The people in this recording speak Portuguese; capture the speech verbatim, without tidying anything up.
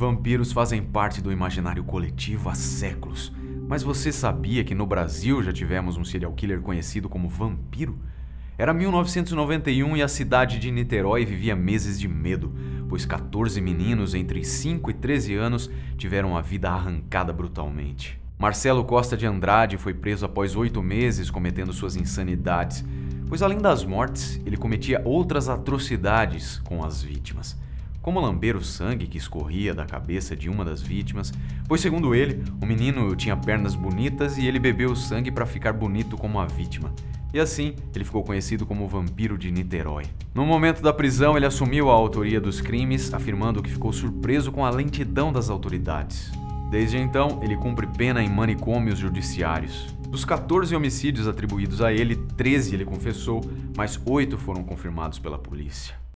Vampiros fazem parte do imaginário coletivo há séculos, mas você sabia que no Brasil já tivemos um serial killer conhecido como vampiro? Era mil novecentos e noventa e um e a cidade de Niterói vivia meses de medo, pois quatorze meninos entre cinco e treze anos tiveram a vida arrancada brutalmente. Marcelo Costa de Andrade foi preso após oito meses cometendo suas insanidades, pois além das mortes, ele cometia outras atrocidades com as vítimas, como lamber o sangue que escorria da cabeça de uma das vítimas, pois segundo ele, o menino tinha pernas bonitas e ele bebeu o sangue para ficar bonito como a vítima. E assim, ele ficou conhecido como o Vampiro de Niterói. No momento da prisão, ele assumiu a autoria dos crimes, afirmando que ficou surpreso com a lentidão das autoridades. Desde então, ele cumpre pena em manicômios judiciários. Dos quatorze homicídios atribuídos a ele, treze ele confessou, mas oito foram confirmados pela polícia.